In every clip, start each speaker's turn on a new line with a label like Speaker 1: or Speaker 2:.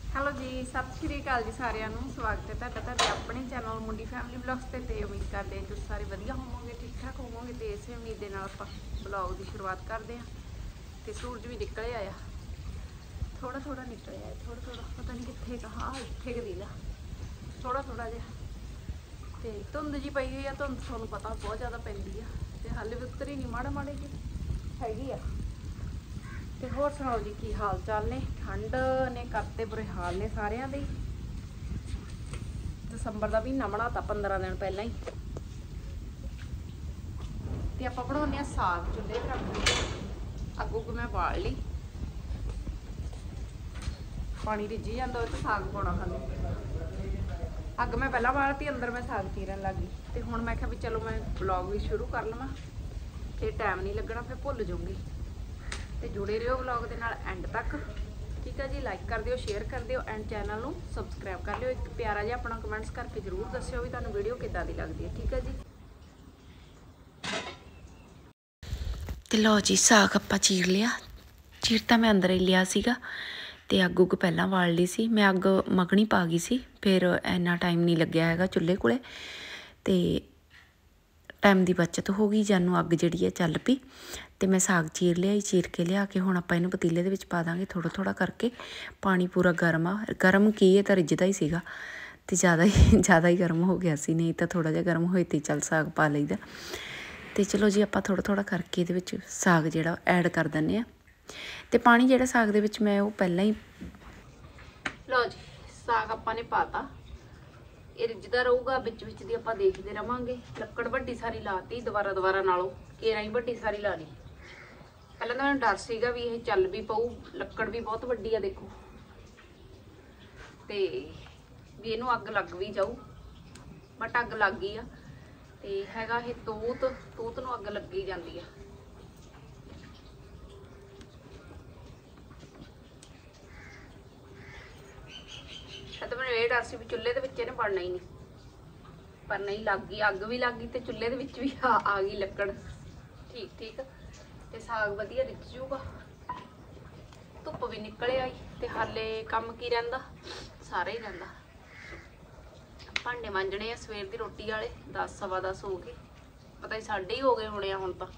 Speaker 1: Hello जी, सत श्री अकाल जी सारिਆਂ ਨੂੰ स्वागत है ਤੁਹਾਡੇ ਆਪਣੇ ਚੈਨਲ ਮੁੰਡੀ फैमिली ब्लॉग्स ਤੇ उम्मीद करते हैं ਤੁਸੀਂ ਸਾਰੇ ਵਧੀਆ ਹੋਵੋਗੇ, ठीक ठाक ਹੋਵੋਗੇ ਤੇ ਇਸੇ ਉਮੀਦ ਦੇ ਨਾਲ ਆਪਾਂ ਬਲੌਗ ਦੀ ਸ਼ੁਰੂਆਤ ਕਰਦੇ ਹਾਂ। ਤੇ ਸੂਰਜ ਵੀ ਨਿਕਲੇ ਆਇਆ, ਥੋੜਾ ਥੋੜਾ ਨਿਕਲੇ ਆਇਆ, ਥੋੜਾ ਥੋੜਾ ਪਤਾ ਨਹੀਂ ਕਿੱਥੇ ਕਹਾ ਇੱਥੇ ਕਿ ਦੀਦਾ ਥੋੜਾ ਥੋੜਾ ਜਿਹਾ। ਤੇ ਧੁੰਦ ਜੀ ਪਈ ਹੋਈ ਆ, ਧੁੰਦ ਤੁਹਾਨੂੰ ਪਤਾ ਬਹੁਤ ਜ਼ਿਆਦਾ ਪੈਂਦੀ ਆ ਤੇ ਹਾਲੇ ਵੀ ਉਤਰੀ ਨਹੀਂ, ਮਾੜੇ ਮਾੜੇ ਜੀ ਹੈਗੀ ਆ। ਤੇ ਹੋਰ ਸੁਣਾਓ ਜੀ, ਕੀ ਹਾਲ ਚਾਲ ਨੇ? ਠੰਡ ਨੇ ਕਰਤੇ ਬੁਰੇ ਹਾਲ ਨੇ ਸਾਰਿਆਂ ਦੇ। ਦਸੰਬਰ ਦਾ ਮਹੀਨਾ ਬਣਾਤਾ 15 ਦਿਨ ਪਹਿਲਾਂ ਹੀ। ਤੇ ਆਪਾਂ ਬਣਾਉਂਦੇ ਆ ਸਾਗ, ਚੁੱਲ੍ਹੇ ਤੇ ਰੱਖਦੇ ਅੱਗ ਉੱਗ ਮੈਂ ਬਾਲ ਲਈ, ਪਾਣੀ ਰਿੱਝੀ ਜਾਂਦਾ, ਉਹ 'ਚ ਸਾਗ ਪਾਉਣਾ ਖਾਂਦੇ। ਅੱਗ ਮੈਂ ਪਹਿਲਾਂ ਬਾਲਤੀ, ਅੰਦਰ ਮੈਂ ਸਾਗ ਚੀਰਨ ਲੱਗ ਗਈ। ਤੇ ਹੁਣ ਮੈਂ ਕਿਹਾ ਵੀ ਚਲੋ ਮੈਂ ਵਲੌਗ ਵੀ ਸ਼ੁਰੂ ਕਰ ਲਵਾਂ, ਫਿਰ ਟਾਈਮ ਨਹੀਂ ਲੱਗਣਾ, ਫਿਰ ਭੁੱਲ ਜਾਊਂਗੀ। ਤੇ ਜੁੜੇ ਰਹੋ ਵਲੌਗ ਦੇ ਨਾਲ ਐਂਡ ਤੱਕ, ਠੀਕ ਹੈ ਜੀ। ਲਾਈਕ ਕਰ ਦਿਓ, ਸ਼ੇਅਰ ਕਰ ਦਿਓ ਐਂਡ ਚੈਨਲ ਨੂੰ ਸਬਸਕ੍ਰਾਈਬ ਕਰ ਲਿਓ। ਇੱਕ ਪਿਆਰਾ ਜਿਹਾ ਆਪਣਾ ਕਮੈਂਟਸ ਕਰਕੇ ਜ਼ਰੂਰ ਦੱਸਿਓ ਵੀ ਤੁਹਾਨੂੰ ਵੀਡੀਓ ਕਿੱਦਾਂ ਦੀ ਲੱਗਦੀ ਹੈ, ਠੀਕ ਹੈ ਜੀ। ਤੇ ਲਓ ਜੀ, ਸਾਗ ਆਪਾਂ ਚੀਰ ਲਿਆ। ਚੀਰ ਤਾਂ ਮੈਂ ਅੰਦਰ ਹੀ ਲਿਆ ਸੀਗਾ ਤੇ ਅੱਗ ਉੱਗ ਪਹਿਲਾਂ ਵਾਲ ਲਈ ਸੀ ਮੈਂ। ਅੱਗ ਮੱਘਣੀ ਪਾ ਗਈ ਸੀ, ਫਿਰ ਇੰਨਾ ਟਾਈਮ ਨਹੀਂ ਲੱਗਿਆ ਹੈਗਾ ਚੁੱਲ੍ਹੇ ਕੋਲੇ ਤੇ ਟਾਈਮ ਦੀ ਬਚਤ ਹੋ ਗਈ। ਜਾਨੂੰ ਅੱਗ ਜਿਹੜੀ ਹੈ ਚੱਲ ਪਈ ਤੇ ਮੈਂ ਸਾਗ ਚੀਰ ਲਿਆ। ਚੀਰ ਕੇ ਲਿਆ ਕੇ ਹੁਣ ਆਪਾਂ ਇਹਨੂੰ ਪਤੀਲੇ ਦੇ ਵਿੱਚ ਪਾ ਦਾਂਗੇ ਥੋੜਾ ਥੋੜਾ ਕਰਕੇ। ਪਾਣੀ ਪੂਰਾ ਗਰਮ ਆ, ਗਰਮ ਕੀ ਹੈ ਤਾਂ ਰਿੱਝਦਾ ਹੀ ਸੀਗਾ ਤੇ ਜ਼ਿਆਦਾ ਹੀ ਗਰਮ ਹੋ ਗਿਆ ਸੀ, ਨਹੀਂ ਤਾਂ ਥੋੜਾ ਜਿਹਾ ਗਰਮ ਹੋਏ ਤੇ ਚੱਲ ਸਾਗ ਪਾ ਲਈਦਾ। ਤੇ ਚਲੋ ਜੀ, ਆਪਾਂ ਥੋੜਾ ਥੋੜਾ ਕਰਕੇ ਇਹਦੇ ਵਿੱਚ ਸਾਗ ਜਿਹੜਾ ਐਡ ਕਰ ਦਿੰਦੇ ਆ। ਤੇ ਪਾਣੀ ਜਿਹੜਾ ਸਾਗ ਦੇ ਵਿੱਚ ਮੈਂ ਉਹ ਪਹਿਲਾਂ ਹੀ, ਲਓ ਜੀ ਸਾਗ ਆਪਾਂ ਨੇ ਪਾਤਾ, ਇਹ ਰਿੱਝਦਾ ਰਹੂਗਾ, ਵਿੱਚ ਵਿੱਚ ਦੀ ਆਪਾਂ ਦੇਖਦੇ ਰਵਾਂਗੇ। ਲੱਕੜ ਵੱਡੀ ਸਾਰੀ ਲਾਤੀ, ਦੁਬਾਰਾ ਨਾਲੋਂ ਕੇਰਾਂ ਹੀ ਵੱਡੀ ਸਾਰੀ ਲਾ ਲਈ। ਪਹਿਲਾਂ ਤਾਂ ਮੈਨੂੰ ਡਰ ਸੀਗਾ ਵੀ ਇਹ ਚੱਲ ਵੀ ਪਊ, ਲੱਕੜ ਵੀ ਬਹੁਤ ਵੱਡੀ ਆ ਦੇਖੋ, ਤੇ ਵੀ ਇਹਨੂੰ ਅੱਗ ਲੱਗ ਵੀ ਜਾਊ, ਬਟ ਅੱਗ ਲੱਗ ਗਈ ਆ। ਤੇ ਹੈਗਾ ਇਹ ਤੂਤ ਨੂੰ ਅੱਗ ਲੱਗੀ ਜਾਂਦੀ ਆ। ਤਾਂ ਮੈਨੂੰ ਇਹ ਡਰ ਸੀ ਵੀ ਚੁੱਲ੍ਹੇ ਦੇ ਵਿੱਚ ਇਹਨੇ ਬਣਨਾ ਹੀ ਨਹੀਂ, ਪਰ ਨਹੀਂ, ਲੱਗ ਗਈ, ਅੱਗ ਵੀ ਲੱਗ ਗਈ ਤੇ ਚੁੱਲ੍ਹੇ ਦੇ ਵਿੱਚ ਵੀ ਆ ਗਈ ਲੱਕੜ। ਠੀਕ ਤੇ ਸਾਗ ਵਧੀਆ ਰਿੱਝ ਜੂਗਾ। ਧੁੱਪ ਵੀ ਨਿਕਲ ਆਈ ਤੇ ਹਾਲੇ ਕੰਮ ਕੀ ਰਹਿੰਦਾ, ਸਾਰਾ ਹੀ ਰਹਿੰਦਾ। ਭਾਂਡੇ ਮਾਂਜਣੇ ਆ ਸਵੇਰ ਦੀ ਰੋਟੀ ਵਾਲੇ, 10 ਸਵਾ 10 ਹੋ ਗਏ, ਪਤਾ ਹੀ 1:30 ਹੀ ਹੋ ਗਏ ਹੋਣੇ ਆ ਹੁਣ ਤਾਂ।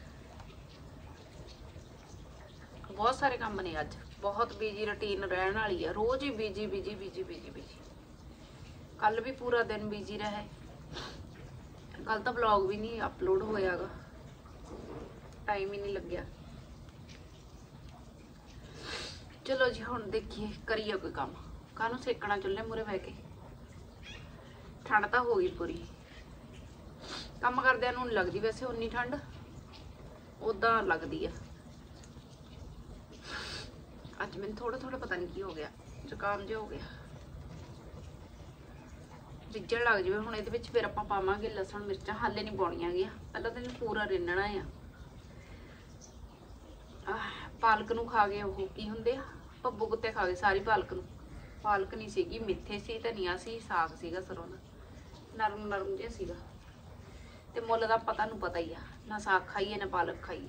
Speaker 1: ਬਹੁਤ ਸਾਰੇ ਕੰਮ ਨੇ ਅੱਜ, ਬਹੁਤ ਬਿਜੀ ਰੂਟੀਨ ਰਹਿਣ ਵਾਲੀ ਆ, ਰੋਜ਼ ਹੀ ਬਿਜੀ। ਕੱਲ ਵੀ ਪੂਰਾ ਦਿਨ ਬਿਜੀ ਰਹੇ, ਕੱਲ ਤਾਂ ਵਲੌਗ ਵੀ ਨਹੀਂ ਅਪਲੋਡ ਹੋਇਆਗਾ, ਟਾਈਮ ਹੀ ਨਹੀਂ ਲੱਗਿਆ। ਚਲੋ ਜੀ, ਹੁਣ ਦੇਖੀਏ ਕਰੀਏ ਕੋਈ ਕੰਮ, ਕਾਹਨੂੰ ਸੇਕਣਾ ਚੁੱਲ੍ਹੇ ਮੂਹਰੇ ਬਹਿ ਕੇ। ਠੰਡ ਤਾਂ ਹੋ ਗਈ ਪੂਰੀ, ਕੰਮ ਕਰਦਿਆਂ ਨੂੰ ਨਹੀਂ ਲੱਗਦੀ ਵੈਸੇ ਉਨੀ ਠੰਡ, ਉਦਾਂ ਲੱਗਦੀ ਆ। ਅੱਜ ਮੈਨੂੰ ਥੋੜਾ ਪਤਾ ਨਹੀਂ ਕੀ ਹੋ ਗਿਆ, ਜ਼ੁਕਾਮ ਜਿਹਾ ਹੋ ਗਿਆ, ਰਿੱਝਣ ਲੱਗ ਜਾਵੇ ਹੁਣ। ਇਹਦੇ ਵਿੱਚ ਫਿਰ ਆਪਾਂ ਪਾਵਾਂਗੇ ਲਸਣ ਮਿਰਚਾਂ, ਹਾਲੇ ਨਹੀਂ ਪਾਉਣੀਆਂ ਗੀਆਂ, ਪਹਿਲਾਂ ਤਾਂ ਇਹਨੂੰ ਪੂਰਾ ਰਿੰਨਣਾ ਆ। ਪਾਲਕ ਨੂੰ ਖਾ ਗਏ ਉਹ ਕੀ ਹੁੰਦੇ ਆ, ਭੱਬੂ ਕੁੱਤੇ ਖਾ ਗਏ ਸਾਰੀ ਪਾਲਕ ਨੂੰ। ਪਾਲਕ ਨਹੀਂ ਸੀਗੀ, ਮੇਥੇ ਸੀ, ਧਨੀਆ ਸੀ, ਸਾਗ ਸੀਗਾ ਸਰੋਂ ਦਾ, ਨਰਮ ਜਿਹਾ ਸੀਗਾ। ਤੇ ਮੁੱਲ ਦਾ ਤੁਹਾਨੂੰ ਪਤਾ ਹੀ ਆ, ਨਾ ਸਾਗ ਖਾਈਏ ਨਾ ਪਾਲਕ ਖਾਈਏ।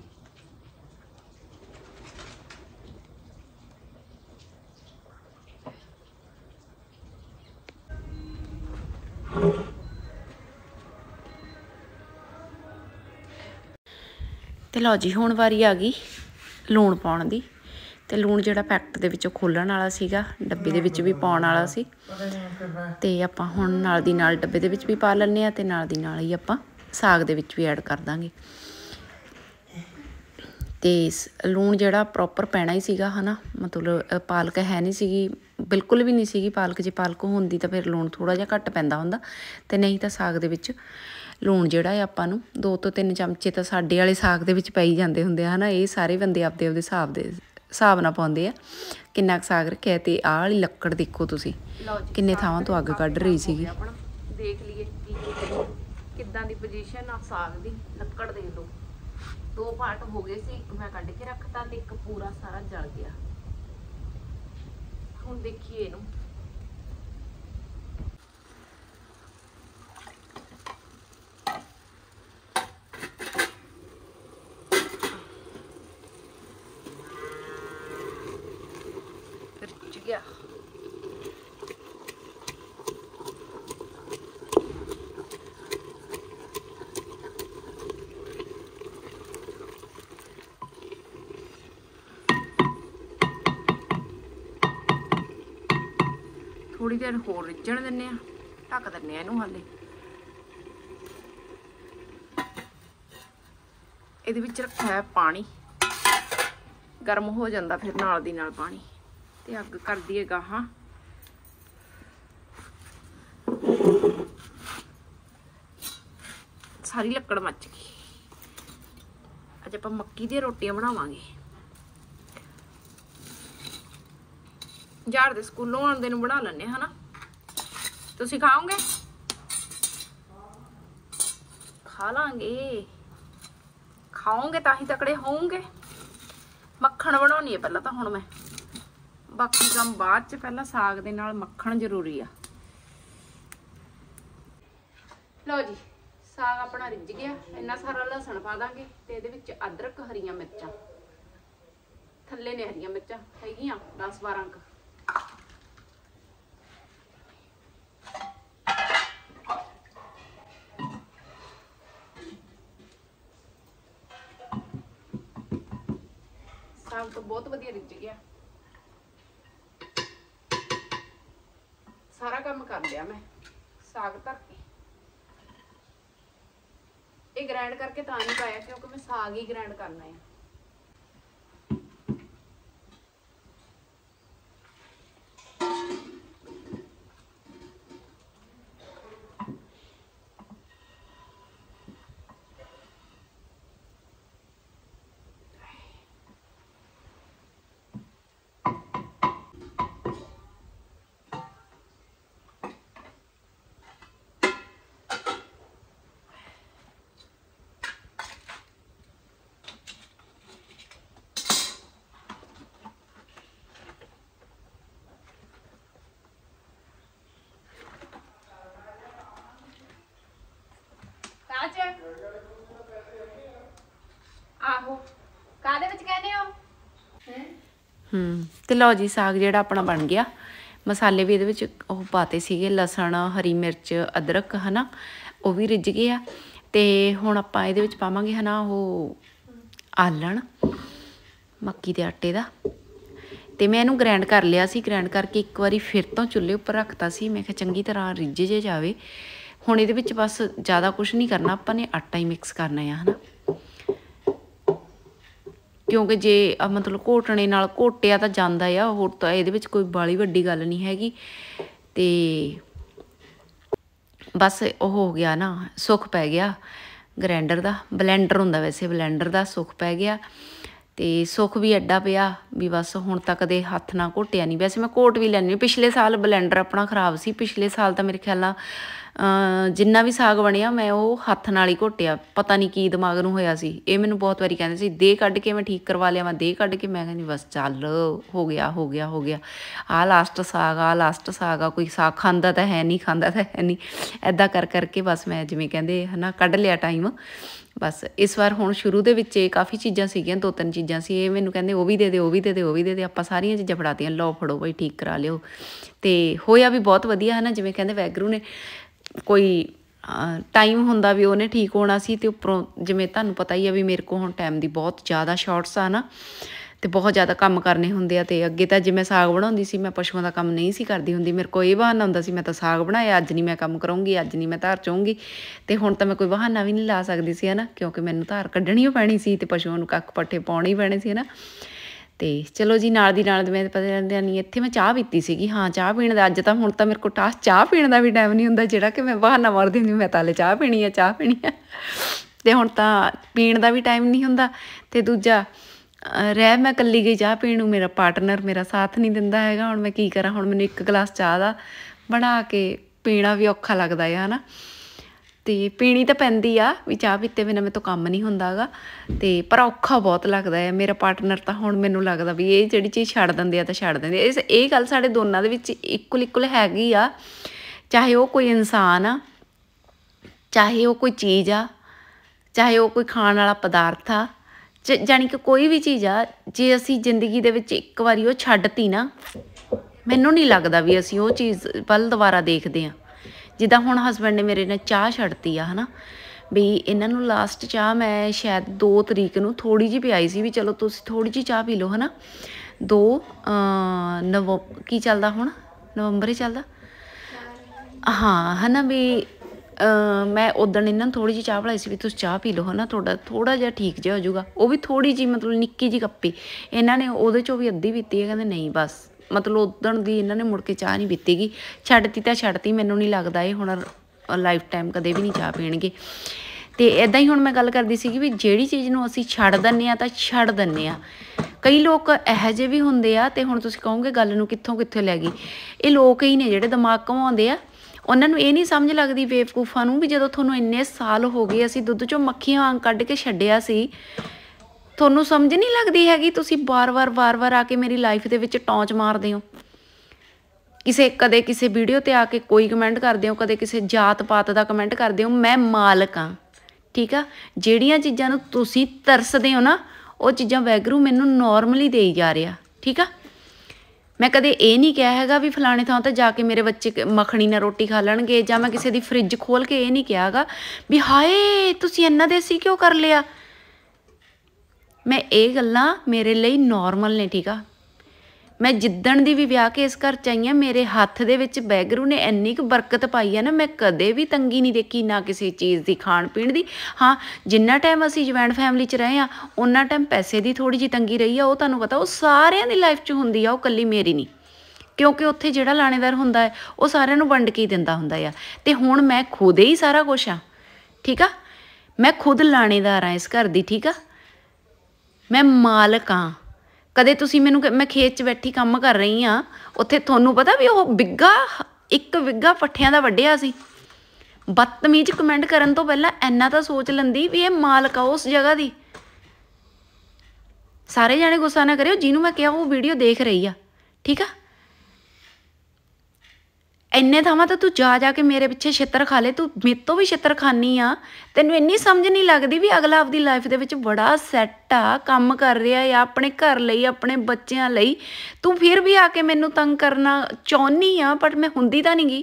Speaker 1: ਤੇ ਲਓ ਜੀ, ਹੁਣ ਵਾਰੀ ਆ ਗਈ ਲੂਣ ਪਾਉਣ ਦੀ। ਤੇ ਲੂਣ ਜਿਹੜਾ ਪੈਕਟ ਦੇ ਵਿੱਚੋਂ ਖੋਲਣ ਵਾਲਾ ਸੀਗਾ, ਡੱਬੇ ਦੇ ਵਿੱਚ ਵੀ ਪਾਉਣ ਵਾਲਾ ਸੀ, ਤੇ ਆਪਾਂ ਹੁਣ ਨਾਲ ਦੀ ਨਾਲ ਡੱਬੇ ਦੇ ਵਿੱਚ ਵੀ ਪਾ ਲੈਂਦੇ ਹਾਂ ਤੇ ਨਾਲ ਦੀ ਨਾਲ ਹੀ ਆਪਾਂ ਸਾਗ ਦੇ ਵਿੱਚ ਵੀ ਐਡ ਕਰ ਦਾਂਗੇ। ਤੇ ਲੂਣ ਜਿਹੜਾ ਪ੍ਰੋਪਰ ਪੈਣਾ ਹੀ ਸੀਗਾ, ਹੈ ਨਾ, ਮਤਲਬ ਪਾਲਕ ਹੈ ਨਹੀਂ ਸੀਗੀ, ਬਿਲਕੁਲ ਵੀ ਨਹੀਂ ਸੀਗੀ ਪਾਲਕ। ਜੇ ਪਾਲਕ ਹੁੰਦੀ ਤਾਂ ਫਿਰ ਲੂਣ ਥੋੜ੍ਹਾ ਜਿਹਾ ਘੱਟ ਪੈਂਦਾ ਹੁੰਦਾ, ਤੇ ਨਹੀਂ ਤਾਂ ਸਾਗ ਦੇ ਵਿੱਚ ਲੂਣ ਜਿਹੜਾ ਹੈ ਆਪਾਂ ਨੂੰ 2 ਤੋਂ 3 ਚਮਚੇ ਤਾਂ ਸਾਡੇ ਵਾਲੇ ਸਾਗ ਦੇ ਵਿੱਚ ਪਈ ਜਾਂਦੇ ਹੁੰਦੇ ਆ, ਹੈ ਨਾ। ਇਹ ਸਾਰੇ ਬੰਦੇ ਆਪਦੇ ਹਿਸਾਬ ਨਾਲ ਪਾਉਂਦੇ ਆ ਕਿੰਨਾ ਕੁ ਸਾਗ ਰੱਖਿਆ। ਤੇ ਆਹ ਵਾਲੀ ਲੱਕੜ ਦੇਖੋ ਤੁਸੀਂ, ਕਿੰਨੇ ਥਾਵਾਂ ਤੋਂ ਅੱਗ ਕੱਢ ਰਹੀ ਸੀਗੀ। ਦੇਖ ਲਈਏ ਕਿੱਦਾਂ ਦੀ ਪੋਜੀਸ਼ਨ ਆ ਸਾਗ ਦੀ, ਲੱਕੜ ਦੇਖ ਲਓ। 2 ਪਾਰਟ ਹੋ ਗਏ ਸੀ, ਇੱਕ ਮੈਂ ਕੱਢ ਕੇ ਰੱਖਤਾ ਤੇ ਇੱਕ ਪੂਰਾ ਸਾਰਾ ਜਲ ਗਿਆ। ਹੁਣ ਦੇਖੀਏ ਇਹਨੂੰ, ਰਿੱਝ ਗਿਆ। थोड़ी देर होर रिझण दिंने आ, ढक दिंने आ इहनूं हाले। ਇਹਦੇ ਵਿੱਚ ਰੱਖਿਆ ਹੈ ਪਾਣੀ, ਗਰਮ ਹੋ ਜਾਂਦਾ ਫਿਰ ਨਾਲ ਦੀ ਨਾਲ ਪਾਣੀ, ਤੇ ਅੱਗ ਕਰ ਦਈਏ ਗਾਹਾਂ। ਸਾਰੀ ਲੱਕੜ ਮੱਚ ਗਈ। ਅੱਜ ਆਪਾਂ ਮੱਕੀ ਦੀਆਂ ਰੋਟੀਆਂ ਬਣਾਵਾਂਗੇ। ਯਾਰ ਦੇ ਸਕੂਲੋਂ ਆਉਂਦੇ ਨੂੰ ਬਣਾ ਲੈਣੇ ਹਨਾ। ਤੁਸੀਂ ਖਾਓਗੇ? ਖਾ ਲਾਂਗੇ। ਖਾਓਗੇ ਤਾਂ ਹੀ ਤਕੜੇ ਹੋਵੋਗੇ। ਮੱਖਣ ਬਣਾਉਣੀ ਹੈ ਪਹਿਲਾਂ ਤਾਂ ਹੁਣ ਮੈਂ, ਬਾਕੀ ਕੰਮ ਬਾਅਦ ਚ। ਪਹਿਲਾਂ ਸਾਗ ਦੇ ਨਾਲ ਮੱਖਣ ਜ਼ਰੂਰੀ ਆ। ਲਓ ਜੀ, ਸਾਗ ਆਪਣਾ ਰਿੱਝ ਗਿਆ। ਇੰਨਾ ਸਾਰਾ ਲਸਣ ਪਾ ਦਾਂਗੇ ਤੇ ਇਹਦੇ ਵਿੱਚ ਅਦਰਕ, ਹਰੀਆਂ ਮਿਰਚਾਂ। ਥੱਲੇ ਨੇ ਹਰੀਆਂ ਮਿਰਚਾਂ ਹੈਗੀਆਂ 10-12 ਕੁ। ਸਾਗ ਤਾਂ ਬਹੁਤ ਵਧੀਆ ਰਿੱਝ ਗਿਆ। ਸਾਰਾ ਕੰਮ ਕਰ ਲਿਆ ਮੈਂ ਸਾਗ ਧਰ ਕੇ। ਇਹ ਗ੍ਰਾਈਂਡ ਕਰਕੇ ਤਾਂ ਨਹੀਂ ਪਾਇਆ ਕਿਉਂਕਿ ਮੈਂ ਸਾਗ ਹੀ ਗ੍ਰਾਈਂਡ ਕਰਨਾ ਹੈ। ਆਹੋ ਕਾਦੇ ਵਿੱਚ ਕਹਿੰਦੇ ਹੋ? ਤੇ ਲਓ ਜੀ, ਸਾਗ ਜਿਹੜਾ ਆਪਣਾ ਬਣ ਗਿਆ। ਮਸਾਲੇ ਵੀ ਇਹਦੇ ਵਿੱਚ ਉਹ ਪਾਤੇ ਸੀਗੇ, ਲਸਣ, ਹਰੀ ਮਿਰਚ, ਅਦਰਕ ਹਨਾ, ਉਹ ਵੀ ਰਿੱਝ ਗਏ ਆ। ਤੇ ਹੁਣ ਆਪਾਂ ਇਹਦੇ ਵਿੱਚ ਪਾਵਾਂਗੇ ਹਨਾ ਉਹ ਆਲਣ ਮੱਕੀ ਦੇ ਆਟੇ ਦਾ। ਤੇ ਮੈਂ ਇਹਨੂੰ ਗ੍ਰਾਈਂਡ ਕਰ ਲਿਆ ਸੀ। ਗ੍ਰਾਈਂਡ ਕਰਕੇ ਇੱਕ ਵਾਰੀ ਫਿਰ ਤੋਂ ਚੁੱਲ੍ਹੇ ਉੱਪਰ ਰੱਖਤਾ ਸੀ। ਮੈਂ ਕਿਹਾ ਚੰਗੀ ਤਰ੍ਹਾਂ ਰਿੱਝ ਜੇ ਜਾਵੇ। ਹੁਣ ਇਹਦੇ ਵਿੱਚ ਬਸ ਜ਼ਿਆਦਾ ਕੁਛ ਨਹੀਂ ਕਰਨਾ, ਆਪਾਂ ਨੇ ਆਟਾ ਹੀ ਮਿਕਸ ਕਰਨਾ ਆ ਹਨਾ। ਕਿਉਂਕਿ ਜੇ ਮਤਲਬ ਘੋਟਣੇ ਨਾਲ ਘੋਟਿਆ ਤਾਂ ਜਾਂਦਾ ਆ, ਹੋਰ ਤਾਂ ਇਹਦੇ ਵਿੱਚ ਕੋਈ ਬਾਹਲੀ ਵੱਡੀ ਗੱਲ ਨਹੀਂ ਹੈਗੀ। ਤੇ ਬਸ ਉਹ ਹੋ ਗਿਆ ਨਾ, ਸੁੱਖ ਪੈ ਗਿਆ ਗ੍ਰੈਂਡਰ ਦਾ। ਬਲੈਂਡਰ ਹੁੰਦਾ ਵੈਸੇ, ਬਲੈਂਡਰ ਦਾ ਸੁੱਖ ਪੈ ਗਿਆ। ਤੇ ਸੁੱਖ ਵੀ ਐਡਾ ਪਿਆ ਵੀ ਬਸ ਹੁਣ ਤਾਂ ਕਦੇ ਹੱਥ ਨਾਲ ਘੋਟਿਆ ਨਹੀਂ। ਵੈਸੇ ਮੈਂ ਘੋਟ ਵੀ ਲੈਂਦੀ। ਪਿਛਲੇ ਸਾਲ ਬਲੈਂਡਰ ਆਪਣਾ ਖ਼ਰਾਬ ਸੀ। ਪਿਛਲੇ ਸਾਲ ਤਾਂ ਮੇਰੇ ਖਿਆਲ ਨਾਲ ਜਿੰਨਾ ਵੀ ਸਾਗ ਬਣਿਆ ਮੈਂ ਉਹ ਹੱਥ ਨਾਲ ਹੀ ਘੋਟਿਆ। ਪਤਾ ਨਹੀਂ ਕੀ ਦਿਮਾਗ ਨੂੰ ਹੋਇਆ ਸੀ। ਇਹ ਮੈਨੂੰ ਬਹੁਤ ਵਾਰੀ ਕਹਿੰਦੇ ਸੀ ਦੇ ਕੱਢ ਕੇ ਮੈਂ ਠੀਕ ਕਰਵਾ ਲਿਆ। ਮੈਂ ਦੇ ਕੱਢ ਕੇ ਮੈਂ ਕਹਿੰਦੀ ਬਸ ਚੱਲ ਹੋ ਗਿਆ ਹੋ ਗਿਆ ਹੋ ਗਿਆ। ਆਹ ਲਾਸਟ ਸਾਗ, ਆਹ ਲਾਸਟ ਸਾਗ ਆ। ਕੋਈ ਸਾਗ ਖਾਂਦਾ ਤਾਂ ਹੈ ਨਹੀਂ, ਖਾਂਦਾ ਤਾਂ ਹੈ ਨਹੀਂ। ਇੱਦਾਂ ਕਰ ਕਰਕੇ ਬਸ ਮੈਂ ਜਿਵੇਂ ਕਹਿੰਦੇ ਹੈ ਨਾ ਕੱਢ ਲਿਆ ਟਾਈਮ। ਬਸ ਇਸ ਵਾਰ ਹੁਣ ਸ਼ੁਰੂ ਦੇ ਵਿੱਚ ਇਹ ਕਾफ़ੀ ਚੀਜ਼ਾਂ ਸੀਗੀਆਂ, 2-3 ਚੀਜ਼ਾਂ ਸੀ। ਇਹ ਮੈਨੂੰ ਕਹਿੰਦੇ ਉਹ ਵੀ ਦੇ ਦੇ, ਉਹ ਵੀ ਦੇ ਦੇ, ਉਹ ਵੀ ਦੇ ਦੇ। ਆਪਾਂ ਸਾਰੀਆਂ ਚੀਜ਼ਾਂ ਫੜਾਤੀਆਂ। ਲਓ ਫੜੋ ਬਈ, ਠੀਕ ਕਰਾ ਲਿਓ। ਤੇ ਹੋਇਆ ਵੀ ਬਹੁਤ ਵਧੀਆ ਹੈ ਨਾ। ਜਿਵੇਂ ਕਹਿੰਦੇ ਵਾਹਿਗੁਰੂ ਨੇ ਕੋਈ ਟਾਈਮ ਹੁੰਦਾ ਵੀ ਉਹਨੇ ਠੀਕ ਹੋਣਾ ਸੀ। ਅਤੇ ਉੱਪਰੋਂ ਜਿਵੇਂ ਤੁਹਾਨੂੰ ਪਤਾ ਹੀ ਆ ਵੀ ਮੇਰੇ ਕੋਲ ਹੁਣ ਟਾਈਮ ਦੀ ਬਹੁਤ ਜ਼ਿਆਦਾ ਸ਼ੋਰਟਸ ਆ ਨਾ, ਅਤੇ ਬਹੁਤ ਜ਼ਿਆਦਾ ਕੰਮ ਕਰਨੇ ਹੁੰਦੇ ਆ। ਅਤੇ ਅੱਗੇ ਤਾਂ ਜੇ ਮੈਂ ਸਾਗ ਬਣਾਉਂਦੀ ਸੀ, ਮੈਂ ਪਸ਼ੂਆਂ ਦਾ ਕੰਮ ਨਹੀਂ ਸੀ ਕਰਦੀ ਹੁੰਦੀ। ਮੇਰੇ ਕੋਲ ਇਹ ਬਹਾਨਾ ਹੁੰਦਾ ਸੀ ਮੈਂ ਤਾਂ ਸਾਗ ਬਣਾਇਆ, ਅੱਜ ਨਹੀਂ ਮੈਂ ਕੰਮ ਕਰੂੰਗੀ, ਅੱਜ ਨਹੀਂ ਮੈਂ ਧਾਰ ਚੋਂਗੀ। ਅਤੇ ਹੁਣ ਤਾਂ ਮੈਂ ਕੋਈ ਬਹਾਨਾ ਵੀ ਨਹੀਂ ਲਾ ਸਕਦੀ ਸੀ ਹੈ ਨਾ, ਕਿਉਂਕਿ ਮੈਨੂੰ ਧਾਰ ਕੱਢਣੀ ਓ ਪੈਣੀ ਸੀ ਅਤੇ ਪਸ਼ੂਆਂ ਨੂੰ ਕੱਖ ਪੱਠੇ ਪਾਉਣੇ ਹੀ ਪੈਣੇ ਸੀ ਹੈ ਨਾ। ਅਤੇ ਚਲੋ ਜੀ, ਨਾਲ ਦੀ ਨਾਲ ਮੈਂ ਪਤਾ ਨਹੀਂ ਇੱਥੇ ਮੈਂ ਚਾਹ ਪੀਤੀ ਸੀਗੀ। ਹਾਂ, ਚਾਹ ਪੀਣ ਦਾ ਅੱਜ ਤਾਂ ਹੁਣ ਤਾਂ ਮੇਰੇ ਕੋਲ ਚਾਹ ਪੀਣ ਦਾ ਵੀ ਟਾਈਮ ਨਹੀਂ ਹੁੰਦਾ, ਜਿਹੜਾ ਕਿ ਮੈਂ ਬਹਾਨਾ ਮਾਰਦੀ ਹੁੰਦੀ ਮੈਂ ਤਾਂ ਹਲੇ ਚਾਹ ਪੀਣੀ ਆ, ਚਾਹ ਪੀਣੀ ਆ। ਅਤੇ ਹੁਣ ਤਾਂ ਪੀਣ ਦਾ ਵੀ ਟਾਈਮ ਨਹੀਂ ਹੁੰਦਾ। ਅਤੇ ਦੂਜਾ ਰਹਿ ਮੈਂ ਇਕੱਲੀ ਗਈ ਚਾਹ ਪੀਣ ਨੂੰ, ਮੇਰਾ ਪਾਰਟਨਰ ਮੇਰਾ ਸਾਥ ਨਹੀਂ ਦਿੰਦਾ ਹੈਗਾ। ਹੁਣ ਮੈਂ ਕੀ ਕਰਾਂ? ਹੁਣ ਮੈਨੂੰ ਇੱਕ ਗਲਾਸ ਚਾਹ ਦਾ ਬਣਾ ਕੇ ਪੀਣਾ ਵੀ ਔਖਾ ਲੱਗਦਾ ਆ ਹੈ ਨਾ। ਅਤੇ ਪੀਣੀ ਤਾਂ ਪੈਂਦੀ ਆ ਵੀ, ਚਾਹ ਪੀਤੇ ਬਿਨਾਂ ਮੇਰੇ ਤੋਂ ਕੰਮ ਨਹੀਂ ਹੁੰਦਾ ਹੈਗਾ। ਅਤੇ ਪਰ ਔਖਾ ਬਹੁਤ ਲੱਗਦਾ ਹੈ। ਮੇਰਾ ਪਾਰਟਨਰ ਤਾਂ ਹੁਣ ਮੈਨੂੰ ਲੱਗਦਾ ਵੀ ਇਹ ਜਿਹੜੀ ਚੀਜ਼ ਛੱਡ ਦਿੰਦੇ ਆ ਤਾਂ ਛੱਡ ਦਿੰਦੇ। ਇਹ ਗੱਲ ਸਾਡੇ ਦੋਨਾਂ ਦੇ ਵਿੱਚ ਇਕੁਅਲ ਹੈਗੀ ਆ। ਚਾਹੇ ਉਹ ਕੋਈ ਇਨਸਾਨ ਆ, ਚਾਹੇ ਉਹ ਕੋਈ ਚੀਜ਼ ਆ, ਚਾਹੇ ਉਹ ਕੋਈ ਖਾਣ ਵਾਲਾ ਪਦਾਰਥ ਆ, ਜਾਣੀ ਕਿ ਕੋਈ ਵੀ ਚੀਜ਼ ਆ। ਜੇ ਅਸੀਂ ਜ਼ਿੰਦਗੀ ਦੇ ਵਿੱਚ ਇੱਕ ਵਾਰੀ ਉਹ ਛੱਡਤੀ ਨਾ, ਮੈਨੂੰ ਨਹੀਂ ਲੱਗਦਾ ਵੀ ਅਸੀਂ ਉਹ ਚੀਜ਼ ਵੱਲ ਦੁਬਾਰਾ ਦੇਖਦੇ ਹਾਂ। ਜਿੱਦਾਂ ਹੁਣ ਹਸਬੈਂਡ ਨੇ ਮੇਰੇ ਨੇ ਚਾਹ ਛੱਡਤੀ ਆ ਹੈ ਨਾ, ਵੀ ਇਹਨਾਂ ਨੂੰ ਲਾਸਟ ਚਾਹ ਮੈਂ ਸ਼ਾਇਦ 2 ਤਰੀਕ ਨੂੰ ਥੋੜ੍ਹੀ ਜਿਹੀ ਪਿਆਈ ਸੀ ਵੀ ਚਲੋ ਤੁਸੀਂ ਥੋੜ੍ਹੀ ਜਿਹੀ ਚਾਹ ਪੀ ਲਓ ਹੈ ਨਾ। ਕੀ ਚੱਲਦਾ ਹੁਣ, ਨਵੰਬਰ ਹੀ ਚੱਲਦਾ ਹਾਂ ਹੈ ਨਾ ਵੀ ਮੈਂ ਉਦਣ ਇਹਨਾਂ ਨੂੰ ਥੋੜ੍ਹੀ ਜਿਹੀ ਚਾਹ ਬਣਾਈ ਸੀ ਵੀ ਤੁਸੀਂ ਚਾਹ ਪੀ ਲਓ ਹੈ ਨਾ ਤੁਹਾਡਾ ਥੋੜ੍ਹਾ ਜਿਹਾ ਠੀਕ ਜਿਹਾ ਹੋ ਜਾਊਗਾ। ਉਹ ਵੀ ਥੋੜ੍ਹੀ ਜਿਹੀ ਮਤਲਬ ਨਿੱਕੀ ਜਿਹੀ ਕੱਪੀ ਇਹਨਾਂ ਨੇ ਉਹਦੇ 'ਚੋਂ ਵੀ ਅੱਧੀ ਪੀਤੀ ਹੈ। ਕਹਿੰਦੇ ਨਹੀਂ ਬਸ ਮਤਲਬ ਉਦਣ ਦੀ ਇਹਨਾਂ ਨੇ ਮੁੜ ਕੇ ਚਾਹ ਨਹੀਂ ਪੀਤੀ ਗੀ। ਛੱਡਤੀ ਤਾਂ ਛੱਡਤੀ, ਮੈਨੂੰ ਨਹੀਂ ਲੱਗਦਾ ਇਹ ਹੁਣ ਲਾਈਫ ਟਾਈਮ ਕਦੇ ਵੀ ਨਹੀਂ ਚਾਹ ਪੀਣਗੇ। ਅਤੇ ਇੱਦਾਂ ਹੀ ਹੁਣ ਮੈਂ ਗੱਲ ਕਰਦੀ ਸੀਗੀ ਵੀ ਜਿਹੜੀ ਚੀਜ਼ ਨੂੰ ਅਸੀਂ ਛੱਡ ਦਿੰਦੇ ਹਾਂ ਤਾਂ ਛੱਡ ਦਿੰਦੇ ਹਾਂ। ਕਈ ਲੋਕ ਇਹੋ ਜਿਹੇ ਵੀ ਹੁੰਦੇ ਆ ਅਤੇ ਹੁਣ ਤੁਸੀਂ ਕਹੋਗੇ ਗੱਲ ਨੂੰ ਕਿੱਥੋਂ ਕਿੱਥੇ ਲੈ ਗਈ। ਇਹ ਲੋਕ ਹੀ ਨੇ ਜਿਹੜੇ ਦਿਮਾਗ ਘੁਮਾਉਂਦੇ ਆ। ਉਹਨਾਂ ਨੂੰ ਇਹ ਨਹੀਂ ਸਮਝ ਲੱਗਦੀ ਬੇਵਕੂਫਾਂ ਨੂੰ ਵੀ ਜਦੋਂ ਤੁਹਾਨੂੰ ਇੰਨੇ ਸਾਲ ਹੋ ਗਏ ਅਸੀਂ ਦੁੱਧ 'ਚੋਂ ਮੱਖੀਆਂ ਵਾਂਗ ਕੱਢ ਕੇ ਛੱਡਿਆ ਸੀ, ਤੁਹਾਨੂੰ ਸਮਝ ਨਹੀਂ ਲੱਗਦੀ ਹੈਗੀ। ਤੁਸੀਂ ਵਾਰ-ਵਾਰ ਆ ਕੇ ਮੇਰੀ ਲਾਈਫ ਦੇ ਵਿੱਚ ਟੌਂਚ ਮਾਰਦੇ ਹੋ। ਕਦੇ ਕਿਸੇ ਵੀਡੀਓ 'ਤੇ ਆ ਕੇ ਕੋਈ ਕਮੈਂਟ ਕਰਦੇ ਹੋ, ਕਦੇ ਕਿਸੇ ਜਾਤ ਪਾਤ ਦਾ ਕਮੈਂਟ ਕਰਦੇ ਹੋ। ਮੈਂ ਮਾਲਕ ਹਾਂ, ਠੀਕ ਆ। ਜਿਹੜੀਆਂ ਚੀਜ਼ਾਂ ਨੂੰ ਤੁਸੀਂ ਤਰਸਦੇ ਹੋ ਨਾ, ਉਹ ਚੀਜ਼ਾਂ ਵਾਹਿਗੁਰੂ ਮੈਨੂੰ ਨੋਰਮਲੀ ਦੇਈ ਜਾ ਰਿਹਾ, ਠੀਕ ਆ। ਮੈਂ ਕਦੇ ਇਹ ਨਹੀਂ ਕਿਹਾ ਹੈਗਾ ਵੀ ਫਲਾਣੇ ਥਾਂ 'ਤੇ ਜਾ ਕੇ ਮੇਰੇ ਬੱਚੇ ਮੱਖਣੀ ਨਾਲ ਰੋਟੀ ਖਾ ਲੈਣਗੇ, ਜਾਂ ਮੈਂ ਕਿਸੇ ਦੀ ਫਰਿੱਜ ਖੋਲ੍ਹ ਕੇ ਇਹ ਨਹੀਂ ਕਿਹਾ ਹੈਗਾ ਵੀ ਹਾਏ ਤੁਸੀਂ ਇੰਨਾ ਦੇਸੀ ਕਿਉਂ ਕਰ ਲਿਆ। ਮੈਂ ਇਹ ਗੱਲਾਂ ਮੇਰੇ ਲਈ ਨੋਰਮਲ ਨੇ, ਠੀਕ ਆ। ਮੈਂ ਜਿੱਦਣ ਦੀ ਵੀ ਵਿਆਹ ਕੇ ਇਸ ਘਰ 'ਚ ਆਈ ਹਾਂ, ਮੇਰੇ ਹੱਥ ਦੇ ਵਿੱਚ ਵਾਹਿਗੁਰੂ ਨੇ ਇੰਨੀ ਕੁ ਬਰਕਤ ਪਾਈ ਹੈ ਨਾ, ਮੈਂ ਕਦੇ ਵੀ ਤੰਗੀ ਨਹੀਂ ਦੇਖੀ, ਨਾ ਕਿਸੇ ਚੀਜ਼ ਦੀ, ਖਾਣ ਪੀਣ ਦੀ। ਹਾਂ, ਜਿੰਨਾ ਟਾਈਮ ਅਸੀਂ ਜੁਆਇੰਟ ਫੈਮਿਲੀ 'ਚ ਰਹੇ ਹਾਂ ਉਹਨਾਂ ਟਾਈਮ ਪੈਸੇ ਦੀ ਥੋੜ੍ਹੀ ਜਿਹੀ ਤੰਗੀ ਰਹੀ ਆ। ਉਹ ਤੁਹਾਨੂੰ ਪਤਾ ਉਹ ਸਾਰਿਆਂ ਦੀ ਲਾਈਫ 'ਚ ਹੁੰਦੀ ਆ, ਉਹ ਇਕੱਲੀ ਮੇਰੀ ਨਹੀਂ। ਕਿਉਂਕਿ ਉੱਥੇ ਜਿਹੜਾ ਲਾਣੇਦਾਰ ਹੁੰਦਾ ਹੈ ਉਹ ਸਾਰਿਆਂ ਨੂੰ ਵੰਡ ਕੇ ਹੀ ਦਿੰਦਾ ਹੁੰਦਾ ਆ। ਅਤੇ ਹੁਣ ਮੈਂ ਖੁਦ ਹੀ ਸਾਰਾ ਕੁਛ ਹਾਂ, ਠੀਕ ਆ। ਮੈਂ ਖੁਦ ਲਾਣੇਦਾਰ ਹਾਂ ਇਸ ਘਰ ਦੀ, ਠੀਕ ਆ। ਮੈਂ ਮਾਲਕ ਹਾਂ। ਕਦੇ ਤੁਸੀਂ ਮੈਨੂੰ ਮੈਂ ਖੇਤ 'ਚ ਬੈਠੀ ਕੰਮ ਕਰ ਰਹੀ ਹਾਂ, ਉੱਥੇ ਤੁਹਾਨੂੰ ਪਤਾ ਵੀ ਉਹ ਇੱਕ ਬਿੱਗਾ ਪੱਠਿਆਂ ਦਾ ਵੱਢਿਆ ਸੀ। ਬਦਤਮੀਜ਼ ਕਮੈਂਟ ਕਰਨ ਤੋਂ ਪਹਿਲਾਂ ਇੰਨਾ ਤਾਂ ਸੋਚ ਲੈਂਦੀ ਵੀ ਇਹ ਮਾਲਕ ਆ ਉਸ ਜਗ੍ਹਾ ਦੀ। ਸਾਰੇ ਜਾਣੇ ਗੁੱਸਾ ਨਾ ਕਰਿਓ, ਜਿਹਨੂੰ ਮੈਂ ਕਿਹਾ ਉਹ ਵੀਡੀਓ ਦੇਖ ਰਹੀ ਆ, ਠੀਕ ਆ। ਇੰਨੇ ਥਾਵਾਂ ਤਾਂ ਤੂੰ ਜਾ ਕੇ ਮੇਰੇ ਪਿੱਛੇ ਛਿੱਤਰ ਖਾ ਲੈ, ਤੂੰ ਮੇਰੇ ਤੋਂ ਵੀ ਛਿੱਤਰ ਖਾਨੀ ਆ। ਤੈਨੂੰ ਇੰਨੀ ਸਮਝ ਨਹੀਂ ਲੱਗਦੀ ਵੀ ਅਗਲਾ ਆਪਦੀ ਲਾਈਫ ਦੇ ਵਿੱਚ ਬੜਾ ਸੈੱਟ ਆ, ਕੰਮ ਕਰ ਰਿਹਾ ਆ ਆਪਣੇ ਘਰ ਲਈ, ਆਪਣੇ ਬੱਚਿਆਂ ਲਈ। ਤੂੰ ਫਿਰ ਵੀ ਆ ਕੇ ਮੈਨੂੰ ਤੰਗ ਕਰਨਾ ਚਾਹੁੰਦੀ ਆ, ਬਟ ਮੈਂ ਹੁੰਦੀ ਤਾਂ ਨਹੀਂ ਗੀ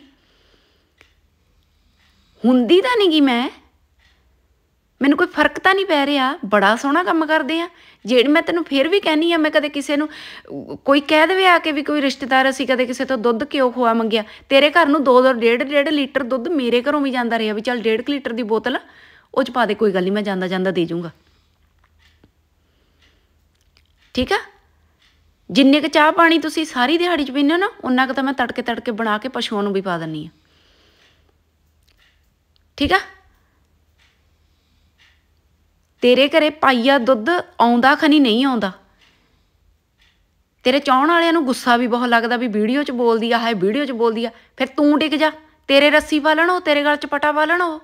Speaker 1: ਮੈਨੂੰ ਕੋਈ ਫਰਕ ਤਾਂ ਨਹੀਂ ਪੈ ਰਿਹਾ। ਬੜਾ ਸੋਹਣਾ ਕੰਮ ਕਰਦੇ ਆ। ਜਿਹੜੀ ਮੈਂ ਤੈਨੂੰ ਫਿਰ ਵੀ ਕਹਿੰਦੀ ਹਾਂ, ਮੈਂ ਕਦੇ ਕਿਸੇ ਨੂੰ ਕੋਈ ਕਹਿ ਦੇਵੇ ਆ ਕੇ ਵੀ ਕੋਈ ਰਿਸ਼ਤੇਦਾਰ ਅਸੀਂ ਕਦੇ ਕਿਸੇ ਤੋਂ ਦੁੱਧ ਘਿਓ ਖੋਆ ਮੰਗਿਆ, ਤੇਰੇ ਘਰ ਨੂੰ 2-2 1.5 ਲੀਟਰ ਦੁੱਧ ਮੇਰੇ ਘਰੋਂ ਵੀ ਜਾਂਦਾ ਰਿਹਾ ਵੀ ਚੱਲ 1.5 ਲੀਟਰ ਦੀ ਬੋਤਲ ਉਹ 'ਚ ਪਾ ਦੇ, ਕੋਈ ਗੱਲ ਨਹੀਂ, ਮੈਂ ਜਾਂਦਾ ਜਾਂਦਾ ਦੇ ਜੂੰਗਾ, ਠੀਕ ਆ। ਜਿੰਨੇ ਕੁ ਚਾਹ ਪਾਣੀ ਤੁਸੀਂ ਸਾਰੀ ਦਿਹਾੜੀ 'ਚ ਪੀਂਦੇ ਹੋ ਨਾ, ਉਨਾ ਕੁ ਤਾਂ ਮੈਂ ਤੜਕੇ ਬਣਾ ਕੇ ਪਸ਼ੂਆਂ ਨੂੰ ਵੀ ਪਾ ਦਿੰਦੀ ਹਾਂ, ਠੀਕ ਆ। ਤੇਰੇ ਘਰੇ ਪਾਈਆ ਦੁੱਧ ਆਉਂਦਾ ਖਨੀ ਨਹੀਂ ਆਉਂਦਾ। ਤੇਰੇ ਚਾਹੁਣ ਵਾਲਿਆਂ ਨੂੰ ਗੁੱਸਾ ਵੀ ਬਹੁਤ ਲੱਗਦਾ ਵੀ ਵੀਡੀਓ 'ਚ ਬੋਲਦੀ ਆ, ਹਾਏ ਵੀਡੀਓ 'ਚ ਬੋਲਦੀ ਆ। ਫਿਰ ਤੂੰ ਟਿਕ ਜਾ, ਤੇਰੇ ਰੱਸੀ ਪਾ ਲੈਣ ਉਹ, ਤੇਰੇ ਗਲ 'ਚ ਪਟਾ ਪਾ ਲੈਣ ਉਹ।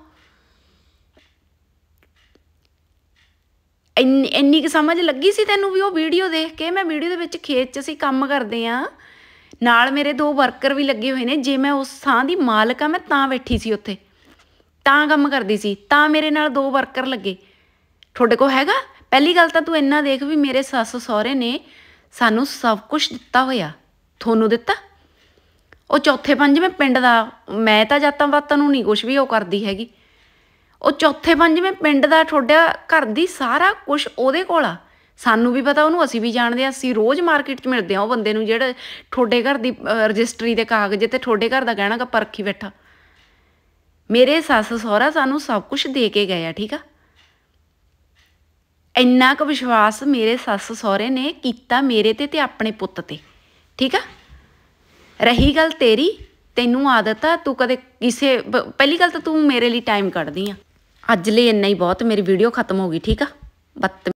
Speaker 1: ਇੰਨੀ ਕੁ ਸਮਝ ਲੱਗੀ ਸੀ ਤੈਨੂੰ ਵੀ ਉਹ ਵੀਡੀਓ ਦੇਖ ਕੇ। ਮੈਂ ਵੀਡੀਓ ਦੇ ਵਿੱਚ ਖੇਤ 'ਚ ਅਸੀਂ ਕੰਮ ਕਰਦੇ ਹਾਂ, ਨਾਲ ਮੇਰੇ 2 ਵਰਕਰ ਵੀ ਲੱਗੇ ਹੋਏ ਨੇ। ਜੇ ਮੈਂ ਉਸ ਥਾਂ ਦੀ ਮਾਲਕ ਆ, ਮੈਂ ਤਾਂ ਬੈਠੀ ਸੀ ਉੱਥੇ, ਤਾਂ ਕੰਮ ਕਰਦੀ ਸੀ, ਤਾਂ ਮੇਰੇ ਨਾਲ 2 ਵਰਕਰ ਲੱਗੇ। ਤੁਹਾਡੇ ਕੋਲ ਹੈਗਾ? ਪਹਿਲੀ ਗੱਲ ਤਾਂ ਤੂੰ ਇੰਨਾ ਦੇਖ ਵੀ ਮੇਰੇ ਸੱਸ ਸਹੁਰੇ ਨੇ ਸਾਨੂੰ ਸਭ ਕੁਛ ਦਿੱਤਾ ਹੋਇਆ। ਤੁਹਾਨੂੰ ਦਿੱਤਾ? ਉਹ ਚੌਥੇ ਪੰਜਵੇਂ ਪਿੰਡ ਦਾ, ਮੈਂ ਤਾਂ ਜਾਤਾਂ ਪਾਤਾਂ ਨੂੰ ਨਹੀਂ ਕੁਛ ਵੀ ਉਹ ਕਰਦੀ ਹੈਗੀ। ਉਹ ਚੌਥੇ ਪੰਜਵੇਂ ਪਿੰਡ ਦਾ ਤੁਹਾਡਾ ਘਰ ਦੀ ਸਾਰਾ ਕੁਛ ਉਹਦੇ ਕੋਲ ਆ। ਸਾਨੂੰ ਵੀ ਪਤਾ ਉਹਨੂੰ, ਅਸੀਂ ਵੀ ਜਾਣਦੇ ਹਾਂ। ਅਸੀਂ ਰੋਜ਼ ਮਾਰਕੀਟ 'ਚ ਮਿਲਦੇ ਹਾਂ ਉਹ ਬੰਦੇ ਨੂੰ ਜਿਹੜਾ ਤੁਹਾਡੇ ਘਰ ਦੀ ਰਜਿਸਟਰੀ ਦੇ ਕਾਗਜ਼ ਅਤੇ ਤੁਹਾਡੇ ਘਰ ਦਾ ਗਹਿਣਾ ਗੱਪਾ ਰੱਖੀ ਬੈਠਾ। ਮੇਰੇ ਸੱਸ ਸਹੁਰਾ ਸਾਨੂੰ ਸਭ ਕੁਛ ਦੇ ਕੇ ਗਏ ਆ, ਠੀਕ ਆ। ਇੰਨਾ ਕੁ ਵਿਸ਼ਵਾਸ ਮੇਰੇ ਸੱਸ ਸਹੁਰੇ ਨੇ ਕੀਤਾ ਮੇਰੇ 'ਤੇ ਆਪਣੇ ਪੁੱਤ 'ਤੇ, ਠੀਕ ਆ। ਰਹੀ ਗੱਲ ਤੇਰੀ, ਤੈਨੂੰ ਆਦਤ ਆ ਤੂੰ ਕਦੇ ਪਹਿਲੀ ਗੱਲ ਤਾਂ ਤੂੰ ਮੇਰੇ ਲਈ ਟਾਈਮ ਕੱਢਦੀ ਆ। ਅੱਜ ਲਈ ਇੰਨਾ ਹੀ ਬਹੁਤ, ਮੇਰੀ ਵੀਡੀਓ ਖਤਮ ਹੋ ਗਈ, ਠੀਕ ਆ।